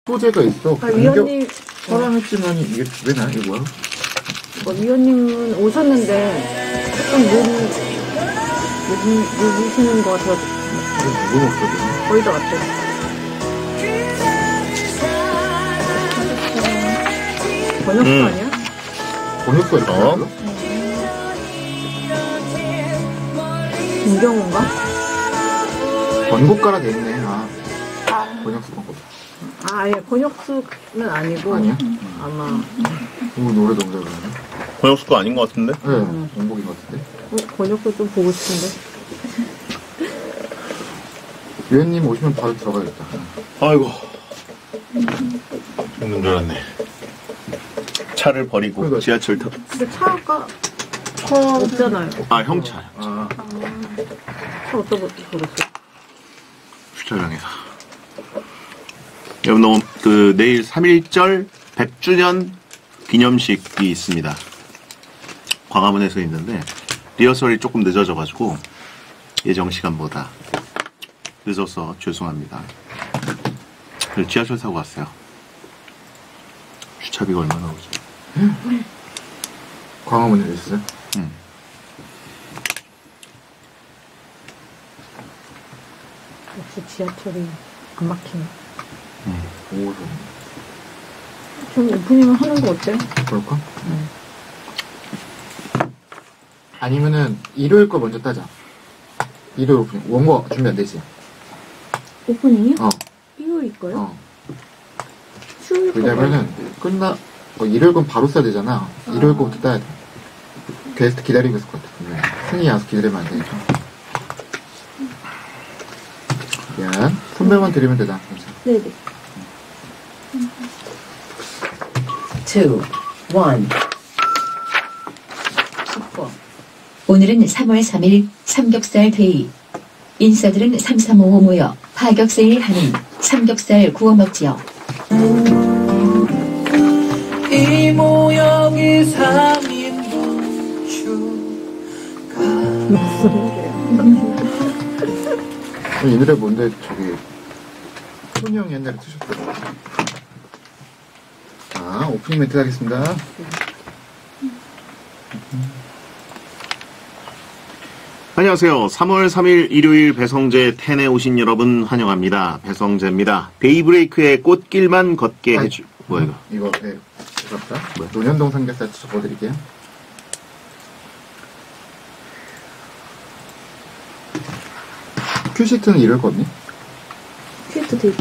소재가 있어. 위원님 사랑했지만 이게 왜 나? 이거 뭐야? 위원님은 오셨는데 조금 늦으시는 것 같아서 누구 목소리야? 거의 다 왔대요. 번역수 아니야? 번역가 이렇게 나와? 김경호인가? 번곡가라 돼있네. 번역수 번곡. 아예 번역수는 아니고 아니야? 아마 오늘 노래 너무 잘 부르네. 번역수가 아닌 것 같은데? 네, 번곡인 것 같은데. 번역수 좀 보고 싶은데. 위원님 오시면 바로 들어가야겠다. 아이고. 죽는 줄 알았네. 차를 버리고 그러니까. 지하철 타. 근데 차가 없잖아요. 아, 형 차. 아, 차 어디다 버렸어요? 주차장에서. 여러분, 내일 3.1절 100주년 기념식이 있습니다. 광화문에서 있는데, 리허설이 조금 늦어져가지고, 예정 시간보다 늦어서 죄송합니다. 그래서 지하철 타고 왔어요. 주차비가 얼마나 오죠? 광화문에 있어요? 응. 역시 지하철이 안 막히네. 오, 좀 오프닝을 하는 거 어때? 그럴까? 아니면은 일요일 거 먼저 따자. 일요일 오프닝. 원고 준비 안 되지? 오프닝이요? 어. 일요일 거요? 어. 수요일 거. 왜냐면은 일요일 건 바로 써야 되잖아. 일요일 거부터 따야 돼. 게스트 기다리고 있을 것 같아. 승희 와서 기다리면 안 되니까. 미안. 선배만 드리면 되다. 괜찮아. 네네. 2, 1. 오늘은 3월 3일 삼겹살 데이. 인싸들은 3355 모여 파격 세일하는 삼겹살 구워 먹지요. 이 모여기 3인분 이 노래 뭔데 손이 형이 옛날에 트셨더라고. 자, 오프닝 멘트 하겠습니다. 안녕하세요. 3월 3일 일요일 배성재 10에 오신 여러분 환영합니다. 배성재입니다. 데이브레이크의 꽃길만 걷게 해주... 뭐야 이거? 이거, 네. 죄송합니다. 뭐야? 논현동 삼겹살 적어드릴게요. 큐시트는 이럴 거 없니? 퀴트 되게.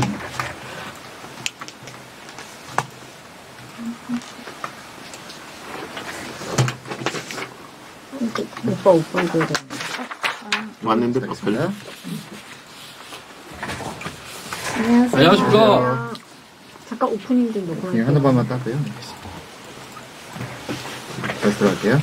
오빠 이거 돼. 왔는데 버팔려? 안녕하세요. 안녕하십니까. 잠깐 오프닝 좀 녹음. 오프닝 하나 번만 따고요. 다시 들어갈게요.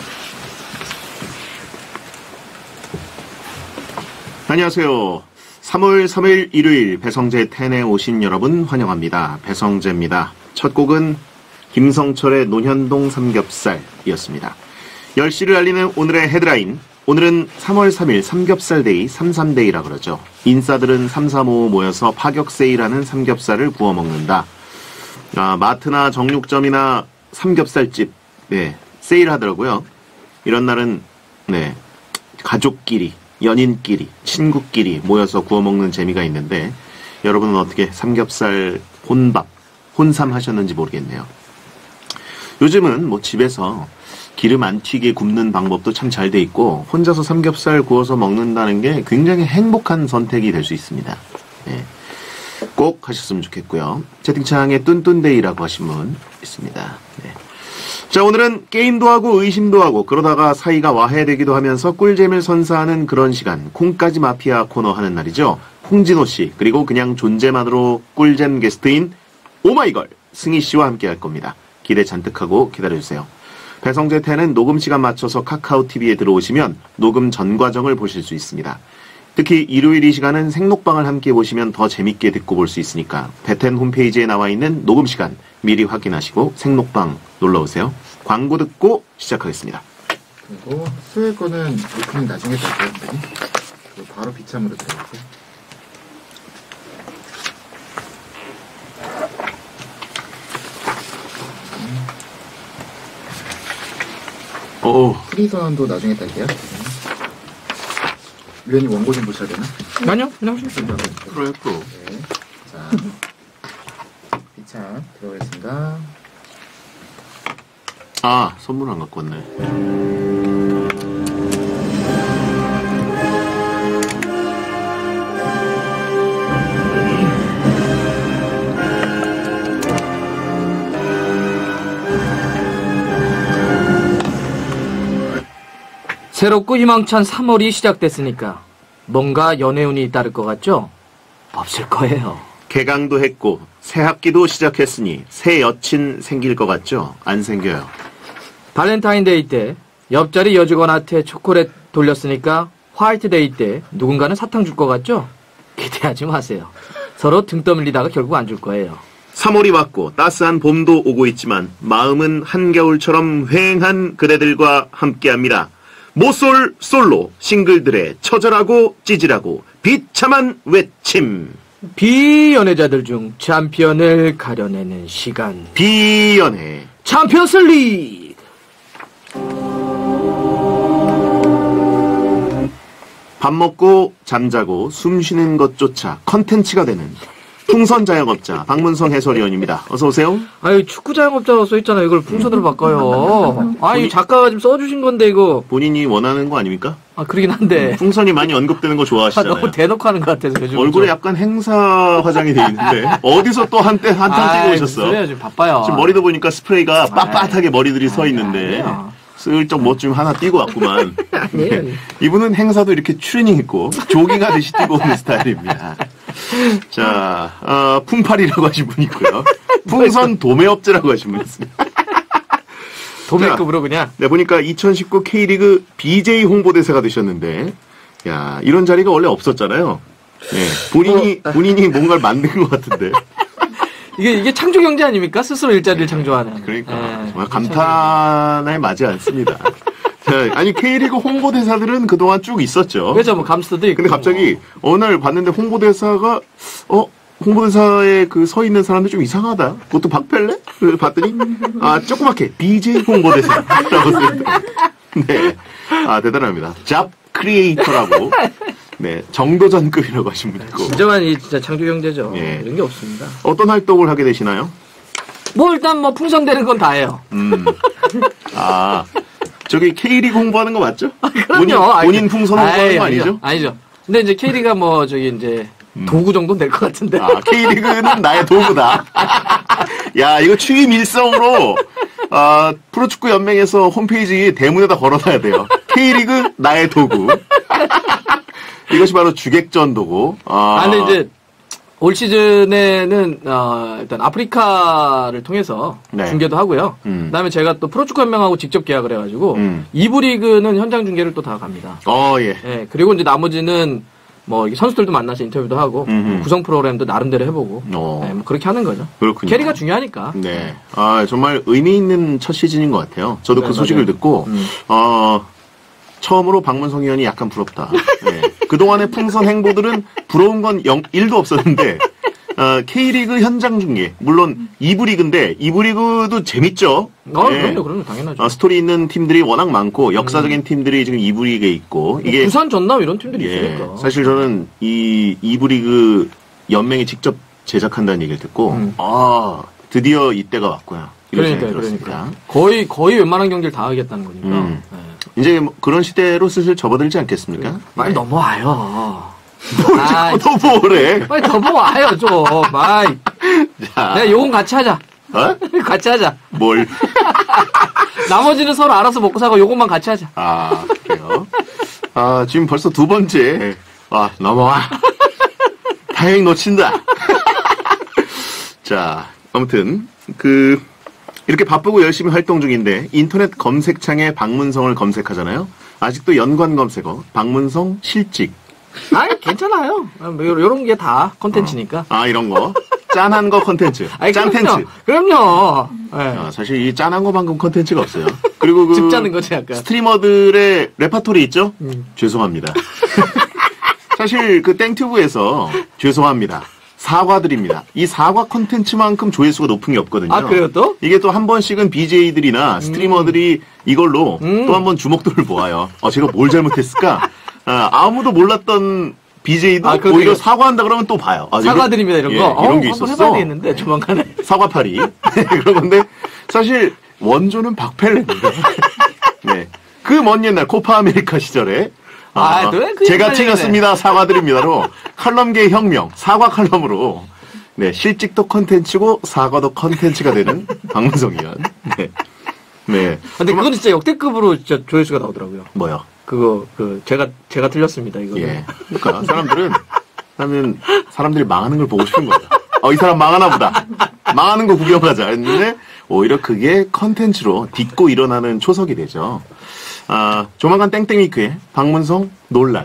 안녕하세요. 3월 3일 일요일 배성재 10에 오신 여러분 환영합니다. 배성재입니다. 첫 곡은 김성철의 논현동 삼겹살이었습니다. 10시를 알리는 오늘의 헤드라인. 오늘은 3월 3일 삼겹살 데이, 삼삼데이라 그러죠. 인싸들은 3355 모여서 파격 세일하는 삼겹살을 구워 먹는다. 마트나 정육점이나 삼겹살집, 네, 세일하더라고요. 이런 날은, 네, 가족끼리, 연인끼리, 친구끼리 모여서 구워 먹는 재미가 있는데, 여러분은 어떻게 삼겹살 혼밥, 혼삼 하셨는지 모르겠네요. 요즘은 집에서 기름 안 튀게 굽는 방법도 참 잘 돼 있고 혼자서 삼겹살 구워서 먹는다는 게 굉장히 행복한 선택이 될 수 있습니다. 네. 꼭 하셨으면 좋겠고요. 채팅창에 뚠뚠데이라고 하신 분 있습니다. 네. 자, 오늘은 게임도 하고 의심도 하고 그러다가 사이가 와해되기도 하면서 꿀잼을 선사하는 그런 시간, 콩까지 마피아 코너 하는 날이죠. 홍진호 씨 그리고 그냥 존재만으로 꿀잼 게스트인 오마이걸 승희 씨와 함께 할 겁니다. 기대 잔뜩 하고 기다려주세요. 배성재 10은 녹음 시간 맞춰서 카카오TV에 들어오시면 녹음 전 과정을 보실 수 있습니다. 특히 일요일 이 시간은 생록방을 함께 보시면 더 재밌게 듣고 볼 수 있으니까 배텐 홈페이지에 나와 있는 녹음 시간 미리 확인하시고 생록방 놀러오세요. 광고 듣고 시작하겠습니다. 그리고 수요일 거는 오프닝 나중에 따고요. 바로 비참으로 들어갈게요. 오, 프리선도 나중에 딸게요. 위원님 원고 좀 보셔야 되나? 아니요, 그냥 하시면 돼요. 프로요, 프로. 네. 자, 비참 들어가겠습니다. 아, 선물 안 갖고 왔네. 새롭고 희망찬 3월이 시작됐으니까 뭔가 연애운이 따를 것 같죠? 없을 거예요. 개강도 했고 새 학기도 시작했으니 새 여친 생길 것 같죠? 안 생겨요. 발렌타인데이 때 옆자리 여직원한테 초콜릿 돌렸으니까 화이트데이 때 누군가는 사탕 줄 것 같죠? 기대하지 마세요. 서로 등 떠밀리다가 결국 안 줄 거예요. 3월이 왔고 따스한 봄도 오고 있지만 마음은 한겨울처럼 휑한 그대들과 함께합니다. 모쏠 솔로 싱글들의 처절하고 찌질하고 비참한 외침. 비연애자들 중 챔피언을 가려내는 시간. 비연애. 챔피언스 리그! 밥 먹고 잠자고 숨 쉬는 것조차 컨텐츠가 되는 풍선 자영업자 박문성 해설위원입니다. 어서 오세요. 아유, 축구 자영업자로 써있잖아요. 이걸 풍선으로 바꿔요. 아유, 작가가 지금 써주신 건데, 이거. 본인이 원하는 거 아닙니까? 아, 그러긴 한데. 풍선이 많이 언급되는 거 아, 좋아하시잖아요. 너무 대놓고 하는 것 같아서 요즘. 얼굴에 약간 행사 화장이 돼 있는데 어디서 또 한탕 뛰고 오셨어? 그래요, 지금 바빠요. 지금 머리도 보니까 스프레이가 빳빳하게 머리들이 서 있는데 아니에요. 슬쩍 뭐 좀 하나 띄고 왔구만. 아니에요. 네. 이분은 행사도 이렇게 추리닝 입고 조깅하듯이 뛰고 오는 스타일입니다. 자, 풍팔이라고 하신 분 있고요. 풍선 도매업자라고 하신 분 있습니다. 도매급으로 그냥. 네, 보니까 2019 K리그 BJ 홍보대사가 되셨는데, 야, 이런 자리가 원래 없었잖아요. 네, 본인이 뭔가를 만든 것 같은데. 이게 창조 경제 아닙니까? 스스로 일자리를 창조하는. 그러니까 예, 정말 감탄에 맞지 않습니다. 자, 아니 K리그 홍보대사들은 그동안 쭉 있었죠. 그렇죠, 뭐 감스도 있고. 근데 갑자기 어느 날 봤는데 홍보대사가 홍보대사에 그 서 있는 사람들 좀 이상하다. 그것도 박펠레? 그래서 봤더니 조그맣게 BJ 홍보대사라고 써있다. 네, 대단합니다. 잡 크리에이터라고. 네, 정도전급이라고 하신 분 있고. 진정한 진짜 창조 경제죠. 예. 이런 게 없습니다. 어떤 활동을 하게 되시나요? 뭐 일단 뭐 풍선되는 건 다 해요. 저기 K리그 홍보하는 거 맞죠? 그럼요. 본인 풍선 홍보하는 거 아니죠? 아니죠. 근데 이제 K리그가 뭐 저기 이제 도구 정도는 될 것 같은데. K리그는 나의 도구다. 야, 이거 취임 일성으로 프로축구 연맹에서 홈페이지 대문에다 걸어놔야 돼요. K리그 나의 도구. 이것이 바로 주객전 도구. 근데 이제 올 시즌에는 일단 아프리카를 통해서 네. 중계도 하고요. 그다음에 제가 또 프로축구 연맹하고 직접 계약을 해가지고 2부 리그는 현장 중계를 또 다 갑니다. 예. 예, 그리고 이제 나머지는 뭐 이게 선수들도 만나서 인터뷰도 하고 구성 프로그램도 나름대로 해보고 뭐 그렇게 하는 거죠. 그렇군요. 캐리가 중요하니까. 네. 정말 의미 있는 첫 시즌인 것 같아요. 저도 네, 그 소식을 맞아요. 듣고 처음으로 박문성 의원이 약간 부럽다. 네. 그동안의 풍선 행보들은 부러운 건 1도 없었는데 K리그 현장 중계, 물론 2부 리그인데 2부 리그도 재밌죠. 네. 그럼요, 당연하죠. 스토리 있는 팀들이 워낙 많고 역사적인 팀들이 지금 2부 리그에 있고 이게 부산 전남 이런 팀들이 있으니까. 사실 저는 이 2부 리그 연맹이 직접 제작한다는 얘기를 듣고 드디어 이때가 왔구나. 이런 생각이 들었습니다. 거의 웬만한 경기를 다 하겠다는 거니까. 네. 이제 뭐 그런 시대로 슬슬 접어들지 않겠습니까? 빨리 넘어와요. 또 뭐래? 빨리 넘어와요, 좀. 자, 내가 요건 같이 하자. 같이 하자. 뭘? 나머지는 서로 알아서 먹고 사고 요것만 같이 하자. 그래요? 지금 벌써 두 번째. 넘어와. 다행히 놓친다. 자, 아무튼, 이렇게 바쁘고 열심히 활동 중인데, 인터넷 검색창에 박문성을 검색하잖아요? 아직도 연관 검색어, 박문성 실직. 괜찮아요. 요런 게 다 컨텐츠니까. 이런 거. 짠한 거 컨텐츠. 짠텐츠. 그럼요. 네. 사실 이 짠한 거 방금 컨텐츠가 없어요. 그리고 집 짜는 거지, 약간. 스트리머들의 레파토리 있죠? 죄송합니다. 사실 땡튜브에서 죄송합니다. 사과드립니다. 이 사과 콘텐츠만큼 조회수가 높은 게 없거든요. 아, 그래요 또? 이게 또 한 번씩은 BJ들이나 스트리머들이 이걸로 또 한 번 주목도를 모아요. 제가 뭘 잘못했을까? 아무도 몰랐던 BJ도 아, 그러게요. 오히려 사과한다 그러면 또 봐요. 사과드립니다 이런 거. 이런 게 한번 있었어. 해봐야 되겠는데 조만간에. 사과파리. 그런 건데 사실 원조는 박펠레입니다. 네. 그 먼 옛날 코파 아메리카 시절에 그 제가 옛날 틀렸습니다. 사과드립니다로 칼럼계의 혁명 사과 칼럼으로 네, 실직도 컨텐츠고 사과도 컨텐츠가 되는 박문성 의원. 네. 네. 근데 그건 진짜 역대급으로 진짜 조회수가 나오더라고요. 뭐요? 그거 제가 틀렸습니다 이거. 예. 그러니까 사람들이 망하는 걸 보고 싶은 거예요. 이 사람 망하나 보다. 망하는 거 구경하자 했는데 오히려 그게 컨텐츠로 딛고 일어나는 초석이 되죠. 조만간 땡땡위크에 박문성 논란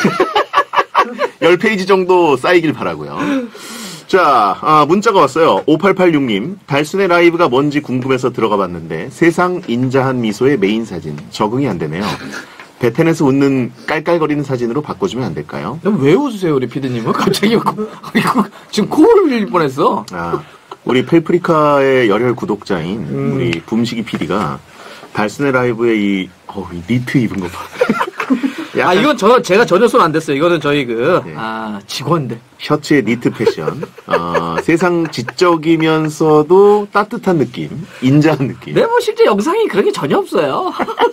10페이지 정도 쌓이길 바라고요. 자, 문자가 왔어요. 5886님, 달순의 라이브가 뭔지 궁금해서 들어가 봤는데 세상 인자한 미소의 메인 사진 적응이 안 되네요. 베텐에서 웃는 깔깔거리는 사진으로 바꿔주면 안 될까요? 왜 웃으세요 우리 피디님은? 갑자기 지금 코를 흘릴 뻔했어. 우리 펠프리카의 열혈 구독자인 우리 붐식이 PD가 달순의 라이브의 이 니트 입은 거 봐. 이건 제가 전혀 손 안 댔어요. 이거는 저희 직원들. 셔츠의 니트 패션. 세상 지적이면서도 따뜻한 느낌, 인자한 느낌. 네, 실제 영상이 그런 게 전혀 없어요.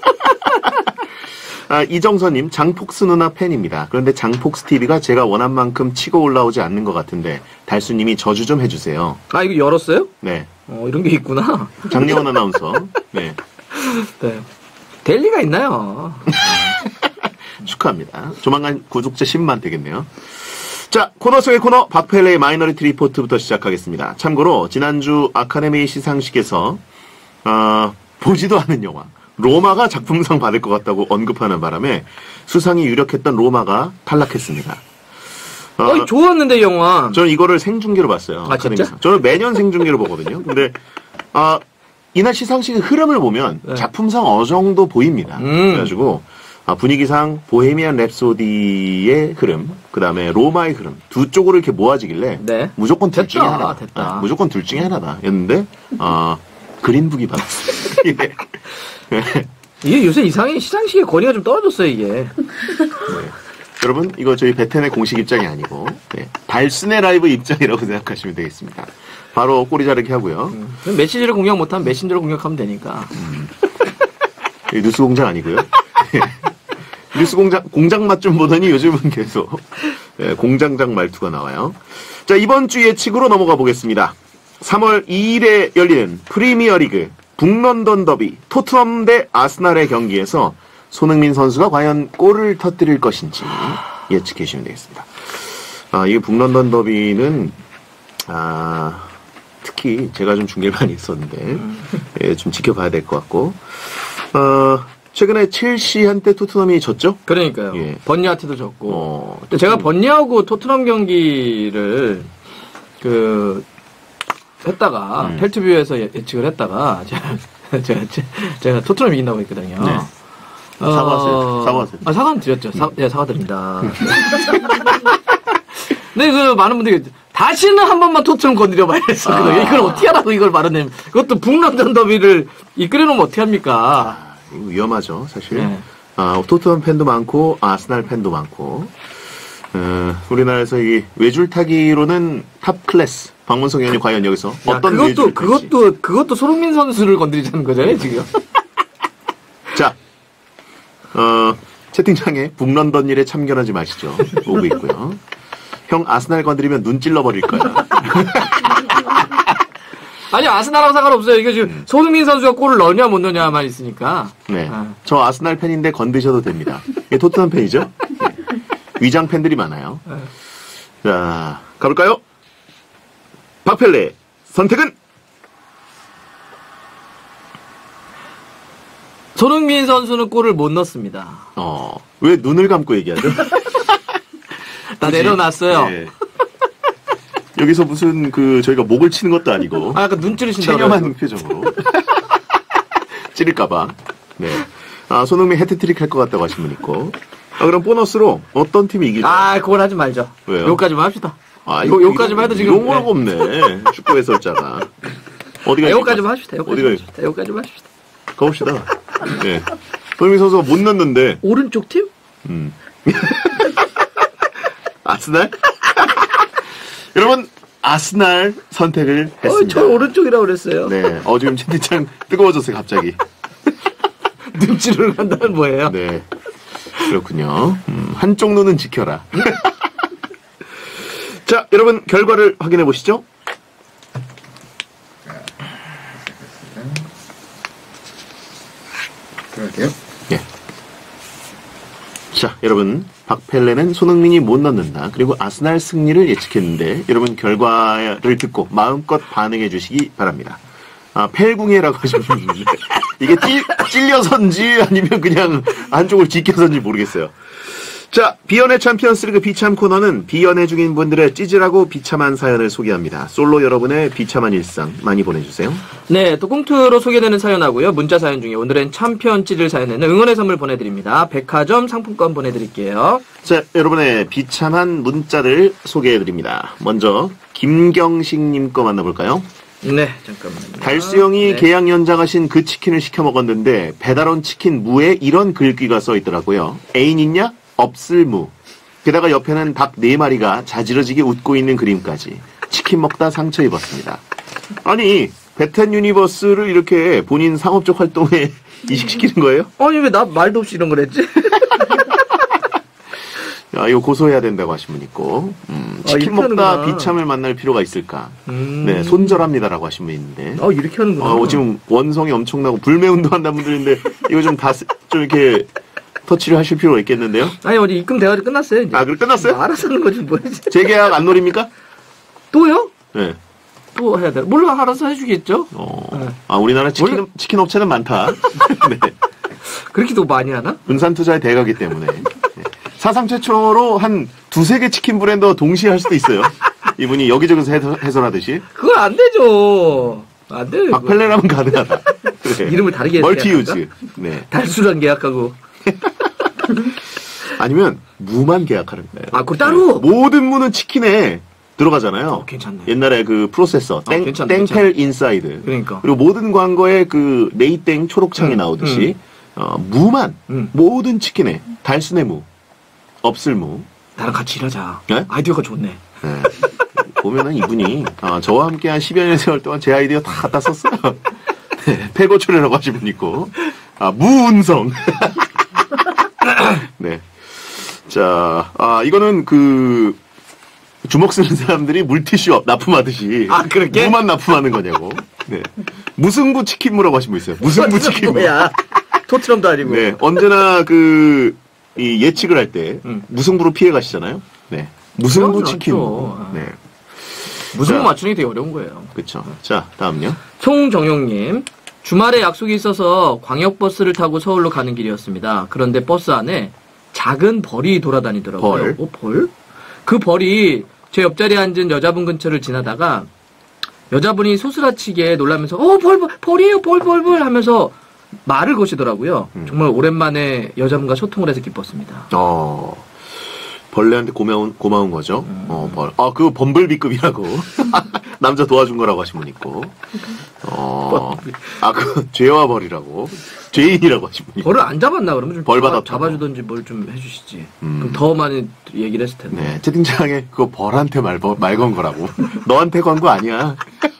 이정선님, 장폭스 누나 팬입니다. 그런데 장폭스 TV가 제가 원한 만큼 치고 올라오지 않는 것 같은데 달수님이 저주 좀 해주세요. 이거 열었어요? 네. 이런 게 있구나. 장례원 아나운서. 네. 네. 될 리가 있나요? 축하합니다. 조만간 구독자 10만 되겠네요. 자, 코너 속의 코너 박펠레의 마이너리티 리포트부터 시작하겠습니다. 참고로 지난주 아카데미 시상식에서 보지도 않은 영화 로마가 작품상 받을 것 같다고 언급하는 바람에 수상이 유력했던 로마가 탈락했습니다. 좋았는데 이 영화. 저는 이거를 생중계로 봤어요. 진짜? 저는 매년 생중계로 보거든요. 근데 이날 시상식의 흐름을 보면 네. 작품상 어느 정도 보입니다. 그래가지고 분위기상 보헤미안 랩소디의 흐름, 그 다음에 로마의 흐름 두 쪽으로 이렇게 모아지길래 네. 무조건 둘 중에 하나. 됐다. 무조건 둘 중에 하나다. 였는데 그린북이 받았어요. 예. 이게 요새 이상하게 시상식의 권위가 좀 떨어졌어요 이게. 네. 여러분 이거 저희 베텐의 공식 입장이 아니고 달순의 라이브 입장이라고 생각하시면 되겠습니다. 바로 꼬리 자르기 하고요. 메시지를 공략 못하면 메신저를 공략하면 되니까. 뉴스 공장 아니고요. 뉴스 공장 맛 좀 보더니 요즘은 계속 공장장 말투가 나와요. 자, 이번 주 예측으로 넘어가 보겠습니다. 3월 2일에 열리는 프리미어리그 북런던 더비 토트넘 대 아스날의 경기에서 손흥민 선수가 과연 골을 터뜨릴 것인지 예측해 주시면 되겠습니다. 이 북런던 더비는 특히 제가 좀 중계를 많이 했었는데 좀 지켜봐야 될 것 같고 최근에 첼시한테 토트넘이 졌죠? 그러니까요. 예. 번니한테도 졌고. 제가 번니하고 토트넘 경기를 했다가 펠트뷰에서 예측을 했다가 제가 토트넘 이긴다고 했거든요. 네. 사과하세요. 사과는 드렸죠. 사과드립니다. 근데 많은 분들이 다시는 한 번만 토트넘 건드려봐 했었거든요. 이걸 어떻게 하라고 이걸 말하냐면 그것도 북런던 더비를 이끌어놓으면 어떻게 합니까? 이거 위험하죠, 사실. 네. 토트넘 팬도 많고 아스날 팬도 많고 우리나라에서 이 외줄타기로는 탑 클래스 박문성 의원이 과연 여기서 어떤 외줄을 펼지. 그것도 손흥민 선수를 건드리자는 거잖아요 지금. 자, 채팅창에 북런던 일에 참견하지 마시죠. 오고 있고요. 형 아스날 건드리면 눈 찔러버릴 거야. 아니 아스날하고 상관없어요. 이게 지금 손흥민 선수가 골을 넣냐 못 넣냐만 있으니까. 네, 저 아스날 팬인데 건드셔도 됩니다. 토트넘 팬이죠? 네. 위장 팬들이 많아요. 자, 가볼까요? 박펠레 선택은? 손흥민 선수는 골을 못 넣습니다. 왜 눈을 감고 얘기하죠? 다 내려놨어요. 네. 여기서 무슨 저희가 목을 치는 것도 아니고. 약간 눈 찌르신다고. 체념한 표정으로. 찌를까봐. 네. 손흥민 해트트릭 할 것 같다고 하신 분 있고. 그럼 보너스로 어떤 팀이 이길까요? 그걸 하지 말죠. 왜요? 여기까지만 합시다. 요까지만 해도 지금. 이런 거가 없네. 축구 해설자가. 어디가 요까지만 합시다. 어디가 요까지만 합시다. 가봅시다. 네. 손흥민 선수가 못 넣는데. 오른쪽 팀? 아스날? 여러분, 아스날 선택을 했습니다. 저 오른쪽이라고 그랬어요. 네. 지금 채팅창 뜨거워졌어요, 갑자기. 눈치를 간다는 뭐예요? 네. 그렇군요. 한쪽 눈은 지켜라. 자, 여러분, 결과를 확인해 보시죠. 들어갈게요. 예. 자, 여러분, 박펠레는 손흥민이 못 넣는다. 그리고 아스날 승리를 예측했는데, 여러분 결과를 듣고 마음껏 반응해 주시기 바랍니다. 펠궁예라고 하시는 분인데, 이게 찔려서인지 아니면 그냥 한쪽을 지켜서인지 모르겠어요. 자, 비연의 챔피언스리그 비참 코너는 비연애 중인 분들의 찌질하고 비참한 사연을 소개합니다. 솔로 여러분의 비참한 일상 많이 보내주세요. 네, 또 꽁트로 소개되는 사연하고요. 문자 사연 중에 오늘은 챔피언 찌질 사연에는 응원의 선물 보내드립니다. 백화점 상품권 보내드릴게요. 자, 여러분의 비참한 문자들 소개해드립니다. 먼저 김경식님 거 만나볼까요? 네, 잠깐만요. 달수영이 계약 연장하신 그 치킨을 시켜 먹었는데 배달 온 치킨 무에 이런 글귀가 써 있더라고요. 애인 있냐? 없을 무. 게다가 옆에는 닭 4마리가 자지러지게 웃고 있는 그림까지. 치킨 먹다 상처 입었습니다. 아니, 배텐 유니버스를 이렇게 본인 상업적 활동에 이식시키는 거예요? 아니, 왜 나 말도 없이 이런 걸 했지? 이거 고소해야 된다고 하신 분 있고, 치킨 먹다 하는구나. 비참을 만날 필요가 있을까? 네, 손절합니다라고 하신 분 있는데. 이렇게 하는구나. 지금 원성이 엄청나고 불매운동 한다는 분들인데, 이거 좀 이렇게 터치를 하실 필요가 있겠는데요? 아니, 어디 입금 대화도 끝났어요, 이제. 그럼 끝났어요? 알아서 하는 거지, 뭐지. 재계약 안 노립니까? 또요? 네. 또 해야 돼. 물론 알아서 해주겠죠? 네. 우리나라 치킨 업체는 많다. 네. 그렇게 또 많이 하나? 분산 투자의 대가기 때문에. 네. 사상 최초로 한 2-3개 치킨 브랜드 동시에 할 수도 있어요. 이분이 여기저기서 해설하듯이. 그건 안 되죠. 안 돼요. 박펠레라면 가능하다. 네. 이름을 다르게 해서 멀티유즈. 네. 달수랑 계약하고. 아니면 무만 계약하는 거예요. 그거 따로? 모든 무는 치킨에 들어가잖아요. 괜찮네. 옛날에 그 프로세서 땡펠 괜찮네. 인사이드. 그러니까. 그리고 모든 광고에 그 네이땡 초록창이 나오듯이 무만 모든 치킨에 달순의 무, 없을 무. 나랑 같이 일하자. 네? 아이디어가 좋네. 네. 보면은 이분이 저와 함께 한 10여 년 세월 동안 제 아이디어 다 갖다 썼어요. 네, 폐고초래라고 하신 분 있고 무운성. 네. 자, 이거는 그 주먹 쓰는 사람들이 물티슈 납품하듯이 그렇게? 무만 납품하는 거냐고. 네. 무승부 치킨무라고 하신 분 있어요. 무승부 치킨무. 뭐야? 토트넘도 아니고. 네. 언제나 이 예측을 할 때 무승부로 피해 가시잖아요. 네. 무승부 치킨무. 네. 무승부 맞추는 게 되게 어려운 거예요. 그렇죠. 자, 다음요. 송정용님. 주말에 약속이 있어서 광역버스를 타고 서울로 가는 길이었습니다. 그런데 버스 안에 작은 벌이 돌아다니더라고요. 벌? 벌? 그 벌이 제 옆자리에 앉은 여자분 근처를 지나다가 여자분이 소스라치게 놀라면서 벌이에요, 벌 하면서 말을 거시더라고요. 정말 오랜만에 여자분과 소통을 해서 기뻤습니다. 벌레한테 고마운 거죠. 벌. 그거 범블비급이라고. 남자 도와준 거라고 하신 분 있고. 그 죄와 벌이라고. 죄인이라고 하신 분 있고. 벌을 안 잡았나 그러면 좀 벌 받았다고. 잡아주던지 뭘 좀 해주시지. 그럼 더 많이 얘기를 했을 텐데. 네, 채팅창에 그거 벌한테 말 건 거라고. 너한테 건 거 아니야.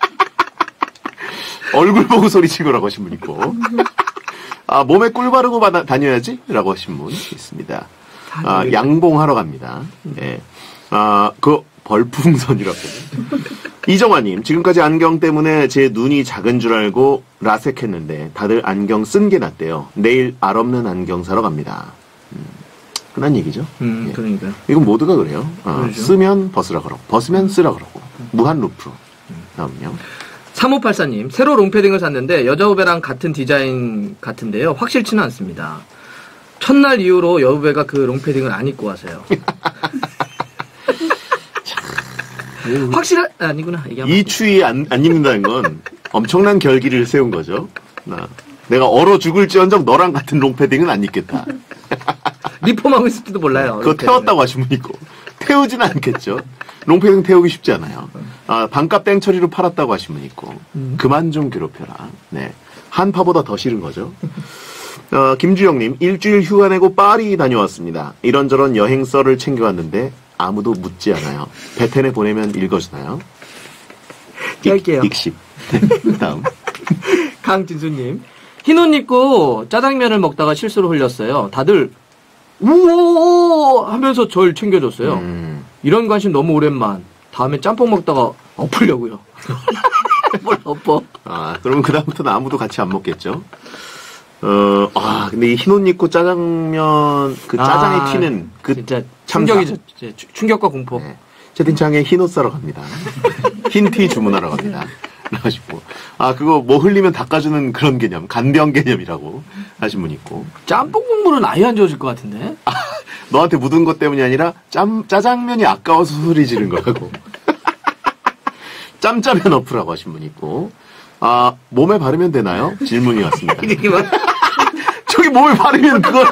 얼굴 보고 소리친 거라고 하신 분 있고. 몸에 꿀 바르고 다녀야지? 라고 하신 분 있습니다. 양봉하러 갑니다. 네. 그 벌풍선이라고. 이정화님, 지금까지 안경 때문에 제 눈이 작은 줄 알고 라섹했는데 다들 안경 쓴 게 낫대요. 내일 알 없는 안경 사러 갑니다. 흔한 얘기죠. 예. 그러니까요. 이건 모두가 그래요. 그렇죠. 쓰면 벗으라 그러고, 벗으면 쓰라 그러고. 무한 루프. 다음요. 3584님, 새로 롱패딩을 샀는데 여자 후배랑 같은 디자인 같은데요. 확실치는 않습니다. 첫날 이후로 여후배가 그 롱패딩을 안 입고 와서요. 아니구나. 이 추위에 안 입는다는 건 엄청난 결기를 세운 거죠. 내가 얼어 죽을지언정 너랑 같은 롱패딩은 안 입겠다. 리폼하고 있을지도 몰라요. 그거 태웠다고 하신 분 있고. 태우지는 않겠죠. 롱패딩 태우기 쉽지 않아요. 아, 반값 땡처리로 팔았다고 하신 분 있고. 그만 좀 괴롭혀라. 네. 한파보다 더 싫은 거죠. 김주영님, 일주일 휴가 내고 파리 다녀왔습니다. 이런저런 여행 썰을 챙겨왔는데 아무도 묻지 않아요. 베텐에 보내면 읽어주나요? 짧게요. 익십. 다음. 강진수님, 흰 옷 입고 짜장면을 먹다가 실수로 흘렸어요. 다들 우오 하면서 절 챙겨줬어요. 이런 관심 너무 오랜만. 다음에 짬뽕 먹다가 엎으려고요. 뭘 엎어? 아, 그러면 그다음부터는 아무도 같이 안 먹겠죠? 근데 이 흰 옷 입고 짜장면, 그 짜장에 튀는 그 진짜 참사. 충격이죠. 진짜 충격과 공포. 네. 채팅창에 흰 옷 사러 갑니다. 흰 티 주문하러 갑니다. 그래가지고. 그거 뭐 흘리면 닦아주는 그런 개념, 간병 개념이라고 하신 분 있고. 짬뽕 국물은 아예 안 지워질 것 같은데? 너한테 묻은 것 때문이 아니라 짜장면이 아까워서 소리 지른 거라고. 짬짜면 어프라고 하신 분 있고. 몸에 바르면 되나요? 질문이 왔습니다. 저기 몸에 바르면 그걸,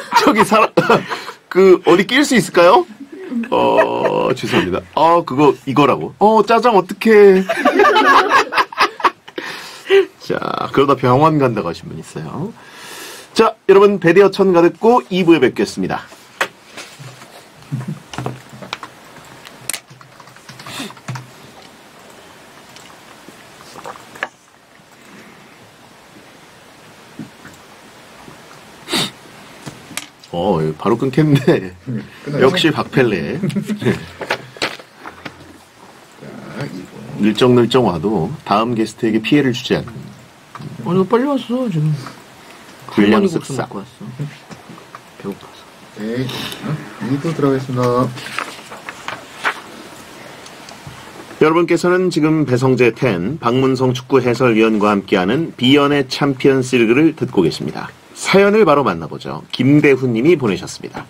어디 낄 수 있을까요? 죄송합니다. 그거, 이거라고. 짜장 어떡해. 자, 그러다 병원 간다고 하신 분 있어요. 자, 여러분, 배대어 천가 듣고 2부에 뵙겠습니다. 바로 끊겠네. 역시 박펠레. 늘쩍늘쩍 와도 다음 게스트에게 피해를 주지 않는. 너 빨리 왔어, 지금. 불량 국수 쓱싹. 먹고 왔어. 배고파서. 네. 2부 들어가겠습니다. 여러분께서는 지금 배성재 10 박문성 축구 해설위원과 함께하는 비연의 챔피언스 리그를 듣고 계십니다. 사연을 바로 만나보죠. 김대훈님이 보내셨습니다.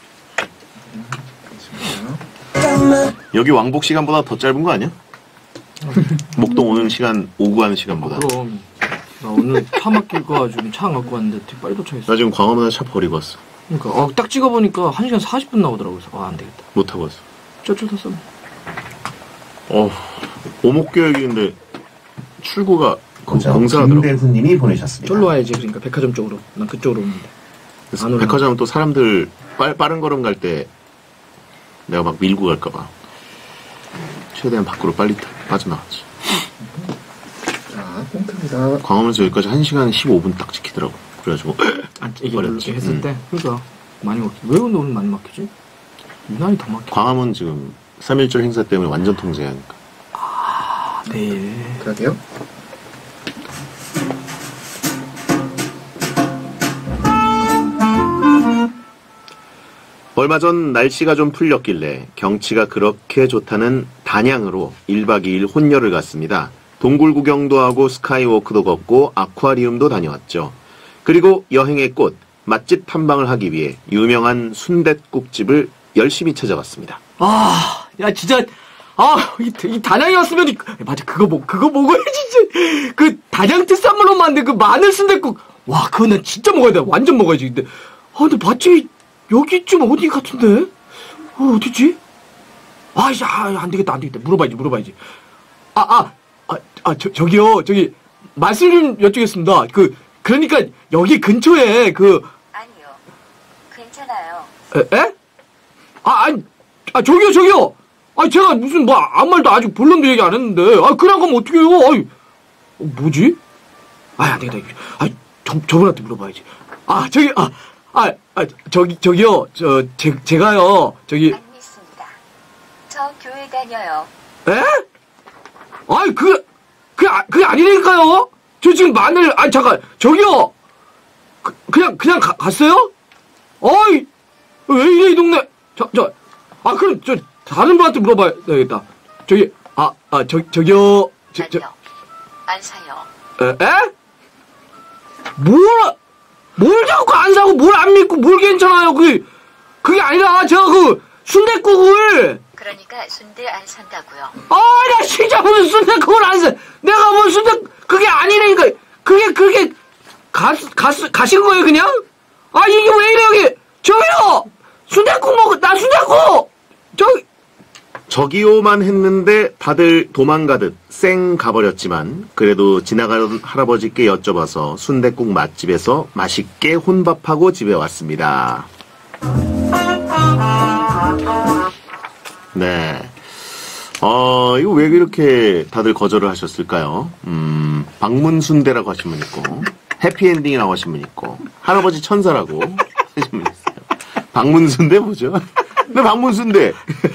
여기 왕복 시간보다 더 짧은 거 아니야? 목동 오는 시간, 오고 가는 시간보다. 그럼 나 오늘 차 맡길 거 가지고 차 안 갖고 왔는데 되게 빨리 도착했어. 나 지금 광화문에 차 버리고 왔어. 그러니까 딱 찍어보니까 1시간 40분 나오더라고. 그래서 안 되겠다. 못 타고 왔어. 쫓아탔어. 오목교역인데 출구가 공사하더라고. 김대훈님이 보내셨습니다. 저로 와야지. 그러니까 백화점 쪽으로. 난 그쪽으로 오는데. 그래서 안 오려나? 백화점은 또 사람들 빠른 걸음 갈 때 내가 막 밀고 갈까봐 최대한 밖으로 빨리 빠져나갔지. 자, 꽁트입니다. 광화문에서 여기까지 1시간 15분 딱 지키더라고. 그래가지고 이게 어렵지. 이렇게 했을 때. 그러니까 많이 막히. 왜 오늘 많이 막히지? 유난히 더 막혀. 광화문 지금 3.1절 행사 때문에 완전 통제하니까. 네. 그러게요. 얼마 전 날씨가 좀 풀렸길래 경치가 그렇게 좋다는 단양으로 1박 2일 혼혈을 갔습니다. 동굴 구경도 하고 스카이워크도 걷고 아쿠아리움도 다녀왔죠. 그리고 여행의 꽃, 맛집 탐방을 하기 위해 유명한 순댓국집을 열심히 찾아갔습니다. 야, 진짜, 이 단양에 왔으면, 맞아, 그거 먹어야지, 진짜. 그, 단양 특산물로 만든 그 마늘 순댓국. 와, 그거 난 진짜 먹어야 돼. 완전 먹어야지. 근데, 근데 맛집이 여기쯤 어디 같은데? 어디지? 안 되겠다. 물어봐야지. 저기요, 말씀 좀 여쭙겠습니다. 그러니까, 여기 근처에, 아니요. 괜찮아요. 저기요! 제가 무슨, 아무 말도 아직 본론도 얘기 안 했는데, 그냥 가면 어떡해요? 뭐지? 안 되겠다. 저분한테 물어봐야지. 저기요, 제가요, 안 믿습니다. 저 교회 다녀요. 그게 아니라니까요? 저 지금 마늘, 잠깐, 저기요! 그냥 갔어요? 왜 이래, 이 동네? 그럼, 다른 분한테 물어봐야 되겠다. 저기요. 아니요. 안 사요. 뭘 자꾸 안 사고, 뭘 안 믿고, 뭘 괜찮아요? 그게 아니라, 제가 순댓국을. 그러니까 순대 안 산다고요. 나 진짜 무슨 순댓국을 안 사. 내가 그게 아니라니까. 그게, 가신 거예요, 그냥? 이게 왜 이래, 여기. 저기요! 순댓국 나 순댓국! 저기요만 했는데 다들 도망가듯 쌩 가버렸지만 그래도 지나가던 할아버지께 여쭤봐서 순댓국 맛집에서 맛있게 혼밥하고 집에 왔습니다. 네. 이거 왜 이렇게 다들 거절을 하셨을까요? 방문순대라고 하신 분 있고, 해피엔딩이라고 하신 분 있고, 할아버지 천사라고 하신 분 있어요. 방문순대 뭐죠? 네, 방문순대.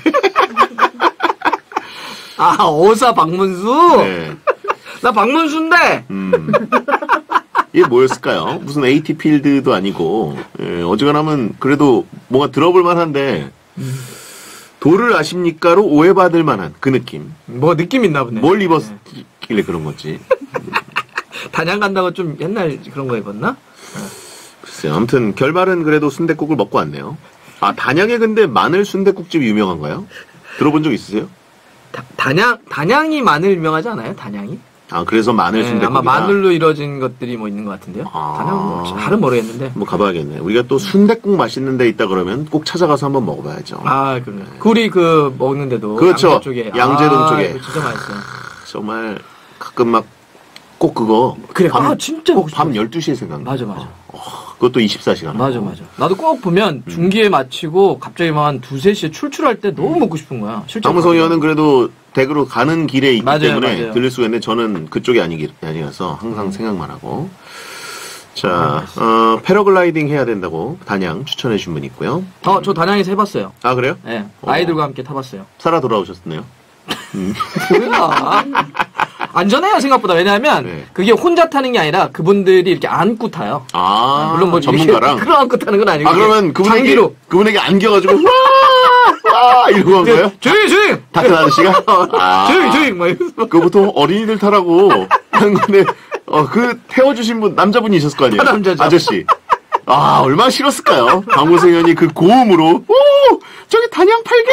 아, 어사 박문수? 네. 나 박문수인데! 이게 뭐였을까요? 무슨 AT 필드도 아니고, 예, 어지간하면 그래도 뭔가 들어볼 만한데, 도를 아십니까로 오해받을 만한 그 느낌. 뭐 느낌 있나 보네. 뭘 입었길래 그런 거지. 단양 간다고 좀 옛날 그런 거 입었나? 글쎄요. 아무튼 결말은 그래도 순댓국을 먹고 왔네요. 아, 단양에 근데 마늘 순댓국집이 유명한가요? 들어본 적 있으세요? 단양이 마늘 유명하지 않아요? 단양이? 아, 그래서 마늘 네, 순댓국이다. 아마 마늘로 이루어진 것들이 뭐 있는 것 같은데요. 아. 단양 뭐 잘은 모르겠는데. 뭐 가봐야겠네. 우리가 또 순댓국 맛있는 데 있다 그러면 꼭 찾아가서 한번 먹어봐야죠. 아, 그래요. 우리 그 먹는데도 그렇죠. 양재 쪽에. 양재동 쪽에. 이거 진짜 맛있어요. 정말 가끔 막 꼭 그거 그래. 밤, 진짜 꼭 먹고 밤 싶어요. 12시에 생각나. 맞아. 그것도 24시간. 맞아. 나도 꼭 보면 중기에 마치고 갑자기 막 한 2-3시에 출출할 때 너무 먹고 싶은 거야. 실제로. 장문성 의원은 그래도 댁으로 가는 길에 있기 맞아요, 때문에 맞아요. 들릴 수가 있는데 저는 그쪽이 아니라서 항상 생각만 하고. 자, 패러글라이딩 해야 된다고 단양 추천해 주신 분 있고요. 저 단양에서 해봤어요. 아, 그래요? 네. 아이들과 함께 타봤어요. 살아 돌아오셨네요. 몰라. 안전해요, 생각보다. 왜냐하면, 네. 그게 혼자 타는 게 아니라 그분들이 이렇게 안고 타요. 아, 물론 뭐, 전문가랑. 끌어안고 타는 건 아니고. 아, 그러면 장기로. 그분에게 안겨가지고, 와! 이러고 한 거예요? 조용! 다큰 아저씨가? 아, 조용! 막 이러면서. 그거 보통 어린이들 타라고 하는 건데, 그 태워주신 분, 남자분이 있었을 거 아니에요? 남자죠. 아저씨. 아, 얼마나 싫었을까요? 박문성 의원이 그 고음으로, 오! 저기 단양 팔경!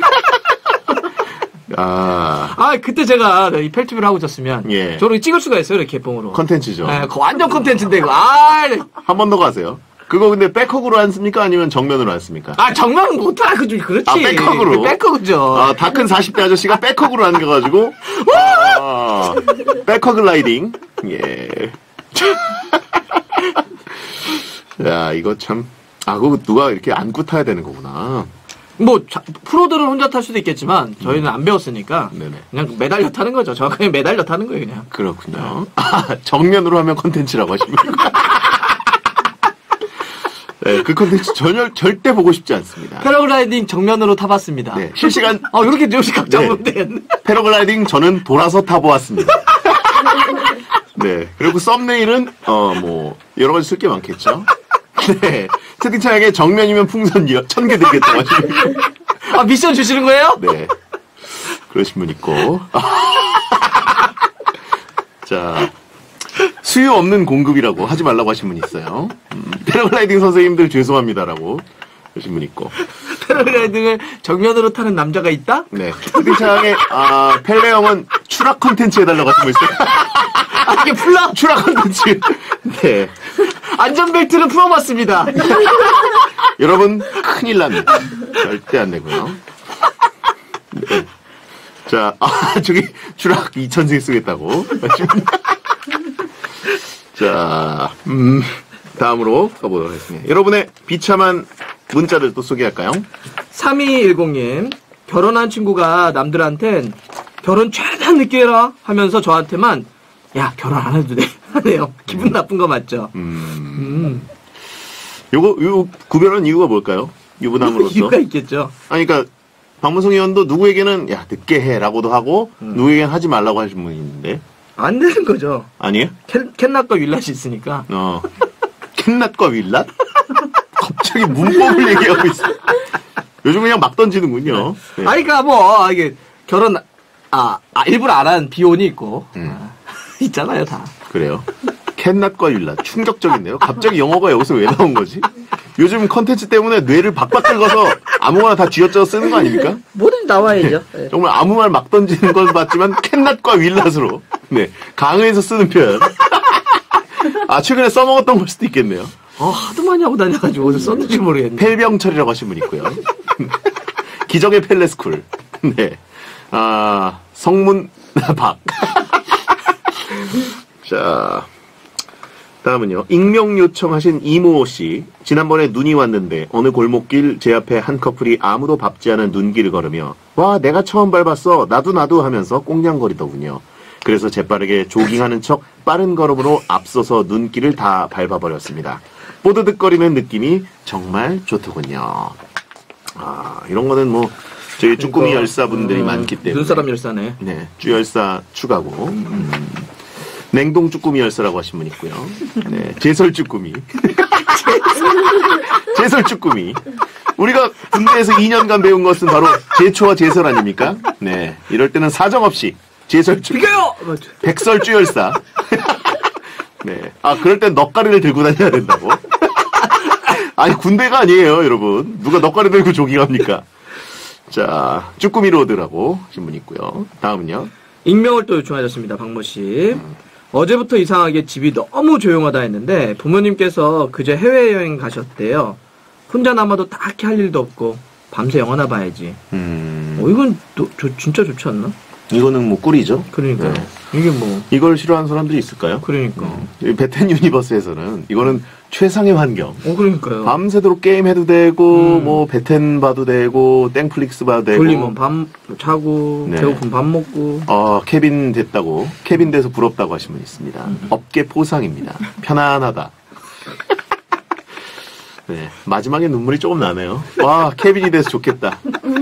그때 제가 이 펠트비를 하고 있었으면, 예. 저를 찍을 수가 있어요, 이렇게 개봉으로. 컨텐츠죠. 네, 그거 완전 컨텐츠인데, 이거. 한 번 더 가세요. 그거 근데 백허그로 앉습니까? 아니면 정면으로 앉습니까? 정말 못하나, 그렇지. 아, 백허그로? 백허그죠. 아, 다 큰 40대 아저씨가 백허그로 앉아가지고, 백허글라이딩. 예. 야, 이거 참, 그거 누가 이렇게 안고 타야 되는 거구나. 뭐, 프로들은 혼자 탈 수도 있겠지만, 저희는 안 배웠으니까, 네네. 그냥 매달려 타는 거죠. 정확하게 매달려 타는 거예요, 그냥. 그렇군요. 정면으로 하면 컨텐츠라고 하십니까? 네, 그 컨텐츠 절대 보고 싶지 않습니다. 패러글라이딩 정면으로 타봤습니다. 네, 실시간. 이렇게 조금씩 각자 네. 보면 되겠네. 패러글라이딩 저는 돌아서 타보았습니다. 네. 그리고 썸네일은, 여러 가지 쓸 게 많겠죠. 네. 채팅창에 정면이면 풍선 1000개 드리겠다고 하시면. 미션 주시는 거예요? 네. 그러신 분 있고. 자. 수요 없는 공급이라고 하지 말라고 하신 분 있어요. 패러글라이딩 선생님들 죄송합니다라고 하신 분 있고. 패러글라이딩을 정면으로 타는 남자가 있다? 네. 채팅창에, 펠레 형은 추락 컨텐츠 해달라고 하신 분 있어요. 이게 풀라? 추락 컨텐츠. 네. 안전벨트를 풀어봤습니다. 여러분, 큰일 납니다. 절대 안 되고요. 네. 자, 저기, 추락 2000생 쓰겠다고. 자, 다음으로 가보도록 하겠습니다. 여러분의 비참한 문자를 또 소개할까요? 3210님, 결혼한 친구가 남들한텐 결혼 최대한 늦게 해라 하면서 저한테만, 야, 결혼 안 해도 돼. 하네요. 기분 나쁜 거 맞죠? 요거 구별한 이유가 뭘까요? 유부남으로서. 이유가 있겠죠. 그러니까, 박문성 의원도 누구에게는, 야, 늦게 해. 라고도 하고, 누구에게는 하지 말라고 하신 분이 있는데. 안 되는 거죠. 아니에요? 캔낫과 윌랏이 있으니까. 캔낫과 윌랏? 갑자기 문법을 얘기하고 있어. 요즘 그냥 막 던지는군요. 네. 그러니까 이게 결혼, 일부러 안 한 비혼이 있고. 있잖아요, 다. 그래요. 캔낫과 윌랏. 충격적인데요. 갑자기 영어가 여기서 왜 나온 거지? 요즘 컨텐츠 때문에 뇌를 박박 긁어서 아무거나 다 쥐어짜서 쓰는 거 아닙니까? 뭐든지 나와야죠. 네. 정말 아무 말 막 던지는 걸 봤지만 캔낫과 윌랏으로. 네. 강의에서 쓰는 표현. 최근에 써먹었던 걸 수도 있겠네요. 하도 많이 하고 다녀가지고 어디서 썼는지 모르겠네. 펠병철이라고 하신 분 있고요. 기적의 펠레스쿨. 네. 아, 성문, 박. 자, 다음은요. 익명 요청하신 이모 씨. 지난번에 눈이 왔는데 어느 골목길 제 앞에 한 커플이 아무도 밟지 않은 눈길을 걸으며 와 내가 처음 밟았어 나도 하면서 꽁냥거리더군요. 그래서 재빠르게 조깅하는 척 빠른 걸음으로 앞서서 눈길을 다 밟아버렸습니다. 뽀드득거리는 느낌이 정말 좋더군요. 아 이런 거는 뭐 저희 쭈꾸미 열사분들이 많기 때문에 눈사람 열사네. 네, 쭈열사 추가고 냉동 쭈꾸미 열사라고 하신 분 있고요. 네, 제설 쭈꾸미. 제설 쭈꾸미. 우리가 군대에서 2년간 배운 것은 바로 제초와 제설 아닙니까? 네, 이럴 때는 사정없이 제설 쭈꾸미. 비켜요! 백설 쭈열사. 네, 아 그럴 땐 넉가리를 들고 다녀야 된다고. 아니 군대가 아니에요, 여러분. 누가 넉가리 들고 조깅합니까? 자, 쭈꾸미 로드라고 하신 분 있고요. 다음은요. 익명을 또 요청하셨습니다. 박모 씨. 어제부터 이상하게 집이 너무 조용하다 했는데 부모님께서 그제 해외여행 가셨대요. 혼자 남아도 딱히 할 일도 없고 밤새 영화나 봐야지. 이건 진짜 좋지 않나? 이거는 뭐 꿀이죠. 그러니까요. 네. 이게 뭐 이걸 싫어하는 사람들이 있을까요? 그러니까. 배텐 유니버스에서는 이거는 최상의 환경. 그러니까요. 밤새도록 게임 해도 되고 뭐 배텐 봐도 되고 땡플릭스 봐도 되고. 졸리면 밤 자고 네. 배고프면 밥 먹고. 케빈 됐다고 케빈 돼서 부럽다고 하신 분 있습니다. 업계 포상입니다. 편안하다. 네 마지막에 눈물이 조금 나네요. 와 케빈이 돼서 좋겠다.